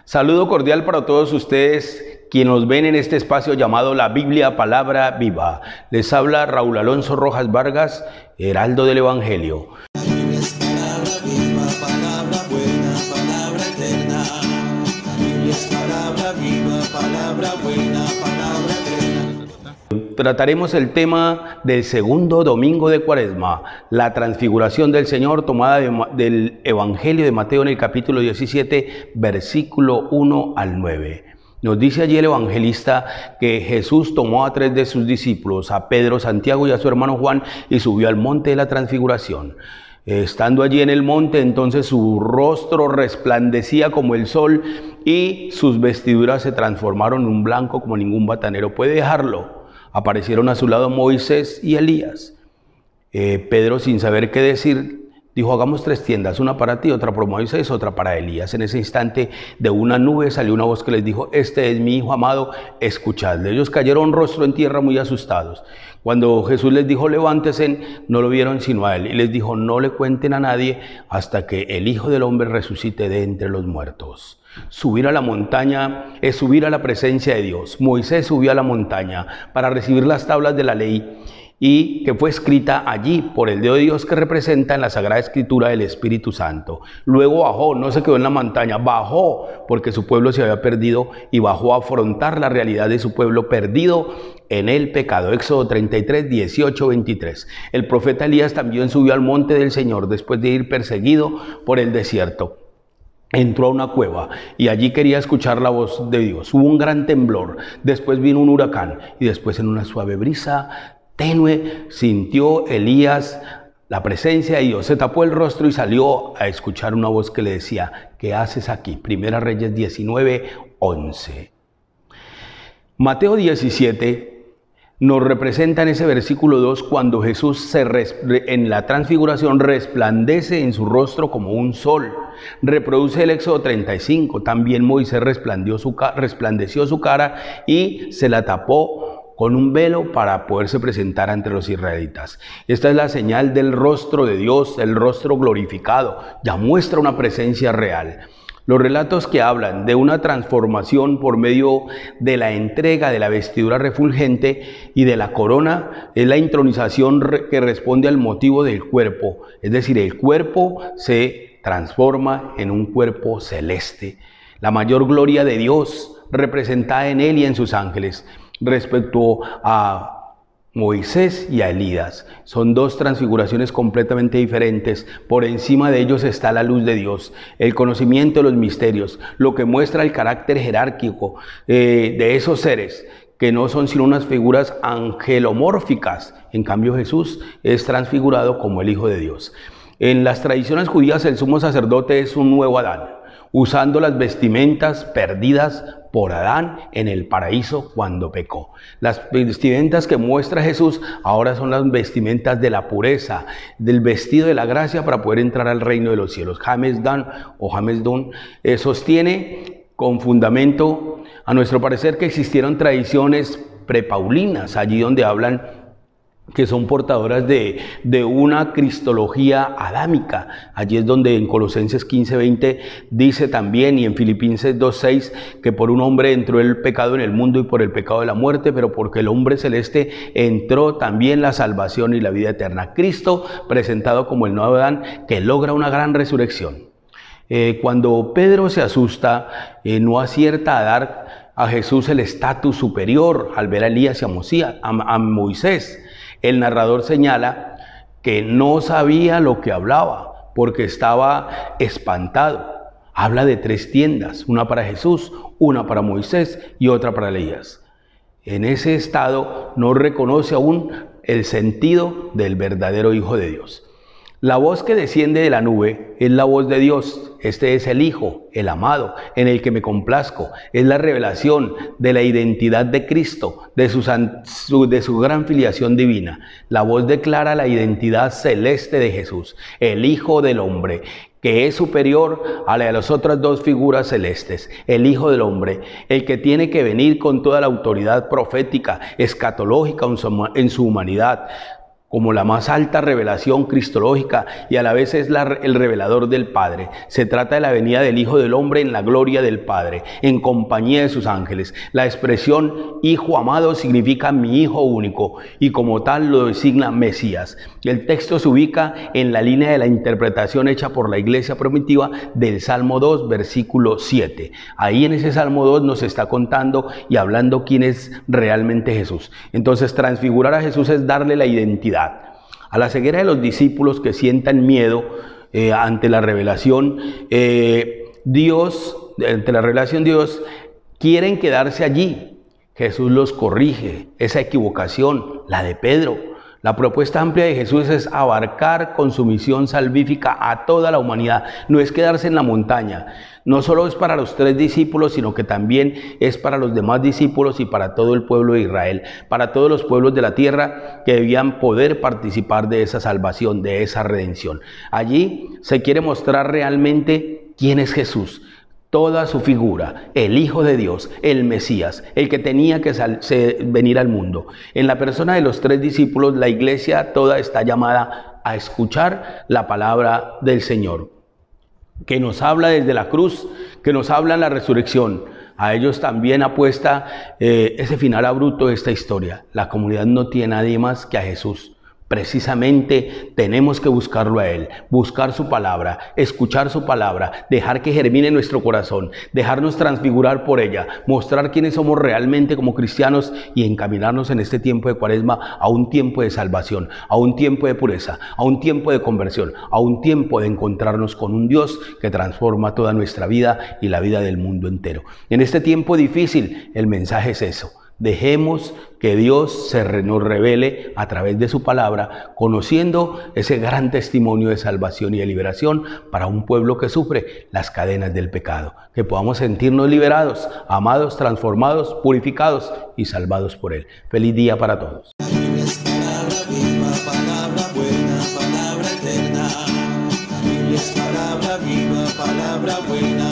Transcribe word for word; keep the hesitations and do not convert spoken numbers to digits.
Saludo cordial para todos ustedes quienes nos ven en este espacio llamado La Biblia Palabra Viva. Les habla Raúl Alonso Rojas Vargas, heraldo del Evangelio. La Biblia es palabra viva, palabra buena, palabra eterna. La Biblia es palabra viva, palabra buena, palabra eterna. Trataremos el tema del segundo domingo de Cuaresma, la transfiguración del Señor, tomada de, del Evangelio de Mateo en el capítulo diecisiete, versículo uno al nueve. Nos dice allí el evangelista que Jesús tomó a tres de sus discípulos, a Pedro, Santiago y a su hermano Juan, y subió al monte de la transfiguración. Estando allí en el monte, entonces su rostro resplandecía como el sol y sus vestiduras se transformaron en un blanco como ningún batanero puede dejarlo. Aparecieron a su lado Moisés y Elías. Eh, Pedro, sin saber qué decir, dijo: hagamos tres tiendas, una para ti, otra para Moisés, otra para Elías. En ese instante de una nube salió una voz que les dijo: este es mi hijo amado, escuchadle. Ellos cayeron rostro en tierra muy asustados. Cuando Jesús les dijo: levántense, no lo vieron sino a él. Y les dijo: no le cuenten a nadie hasta que el Hijo del Hombre resucite de entre los muertos. Subir a la montaña es subir a la presencia de Dios. Moisés subió a la montaña para recibir las tablas de la ley, y que fue escrita allí por el dedo de Dios que representa en la Sagrada Escritura del Espíritu Santo. Luego bajó, no se quedó en la montaña, bajó porque su pueblo se había perdido y bajó a afrontar la realidad de su pueblo perdido en el pecado. Éxodo treinta y tres, dieciocho, veintitrés. El profeta Elías también subió al monte del Señor después de ir perseguido por el desierto. Entró a una cueva y allí quería escuchar la voz de Dios. Hubo un gran temblor, después vino un huracán y después en una suave brisa tenue sintió Elías la presencia de Dios. Se tapó el rostro y salió a escuchar una voz que le decía: ¿qué haces aquí? Primera Reyes diecinueve, once. Mateo diecisiete nos representa en ese versículo dos cuando Jesús se en la transfiguración resplandece en su rostro como un sol. Reproduce el Éxodo treinta y cinco. También Moisés resplandeció su, resplandeció su cara y se la tapó con un velo para poderse presentar ante los israelitas. Esta es la señal del rostro de Dios, el rostro glorificado. Ya muestra una presencia real. Los relatos que hablan de una transformación por medio de la entrega de la vestidura refulgente y de la corona es la intronización que responde al motivo del cuerpo. Es decir, el cuerpo se transforma en un cuerpo celeste. La mayor gloria de Dios representada en él y en sus ángeles. Respecto a Moisés y a Elías, son dos transfiguraciones completamente diferentes. Por encima de ellos está la luz de Dios, el conocimiento de los misterios, lo que muestra el carácter jerárquico eh, de esos seres, que no son sino unas figuras angelomórficas. En cambio, Jesús es transfigurado como el Hijo de Dios. En las tradiciones judías, el sumo sacerdote es un nuevo Adán, usando las vestimentas perdidas por Adán en el paraíso cuando pecó. Las vestimentas que muestra Jesús ahora son las vestimentas de la pureza, del vestido de la gracia para poder entrar al reino de los cielos. James Dan o James Dunn eh, sostiene con fundamento, a nuestro parecer, que existieron tradiciones prepaulinas, allí donde hablan que son portadoras de, de una cristología adámica. Allí es donde en Colosenses quince, veinte dice también, y en Filipenses dos, seis, que por un hombre entró el pecado en el mundo y por el pecado de la muerte, pero porque el hombre celeste entró también la salvación y la vida eterna. Cristo presentado como el nuevo Adán que logra una gran resurrección. Eh, cuando Pedro se asusta, eh, no acierta a dar a Jesús el estatus superior al ver a Elías y a, Mosía, a, a Moisés. El narrador señala que no sabía lo que hablaba porque estaba espantado. Habla de tres tiendas, una para Jesús, una para Moisés y otra para Elías. En ese estado no reconoce aún el sentido del verdadero Hijo de Dios. La voz que desciende de la nube es la voz de Dios. Este es el Hijo, el amado, en el que me complazco. Es la revelación de la identidad de Cristo, de su, su, de su gran filiación divina. La voz declara la identidad celeste de Jesús, el Hijo del Hombre, que es superior a la de las otras dos figuras celestes, el Hijo del Hombre, el que tiene que venir con toda la autoridad profética, escatológica en su humanidad, como la más alta revelación cristológica y a la vez es la, el revelador del Padre. Se trata de la venida del Hijo del Hombre en la gloria del Padre, en compañía de sus ángeles. La expresión Hijo amado significa mi Hijo único y como tal lo designa Mesías. El texto se ubica en la línea de la interpretación hecha por la iglesia primitiva del Salmo dos, versículo siete. Ahí en ese Salmo dos nos está contando y hablando quién es realmente Jesús. Entonces, transfigurar a Jesús es darle la identidad. A la ceguera de los discípulos que sientan miedo eh, ante la revelación, eh, Dios, ante la revelación de Dios, quieren quedarse allí. Jesús los corrige, esa equivocación, la de Pedro. La propuesta amplia de Jesús es abarcar con su misión salvífica a toda la humanidad. No es quedarse en la montaña. No solo es para los tres discípulos, sino que también es para los demás discípulos y para todo el pueblo de Israel, para todos los pueblos de la tierra que debían poder participar de esa salvación, de esa redención. Allí se quiere mostrar realmente quién es Jesús. Toda su figura, el Hijo de Dios, el Mesías, el que tenía que sal, se, venir al mundo. En la persona de los tres discípulos, la iglesia toda está llamada a escuchar la palabra del Señor, que nos habla desde la cruz, que nos habla en la resurrección. A ellos también apuesta eh, ese final abrupto de esta historia. La comunidad no tiene a nadie más que a Jesús. Precisamente tenemos que buscarlo a Él, buscar su palabra, escuchar su palabra, dejar que germine en nuestro corazón, dejarnos transfigurar por ella, mostrar quiénes somos realmente como cristianos y encaminarnos en este tiempo de Cuaresma a un tiempo de salvación, a un tiempo de pureza, a un tiempo de conversión, a un tiempo de encontrarnos con un Dios que transforma toda nuestra vida y la vida del mundo entero. En este tiempo difícil, el mensaje es eso. Dejemos que Dios se nos revele a través de su palabra, conociendo ese gran testimonio de salvación y de liberación para un pueblo que sufre las cadenas del pecado. Que podamos sentirnos liberados, amados, transformados, purificados y salvados por Él. Feliz día para todos. La Biblia es palabra viva, palabra buena, palabra eterna. La Biblia es palabra viva, palabra buena.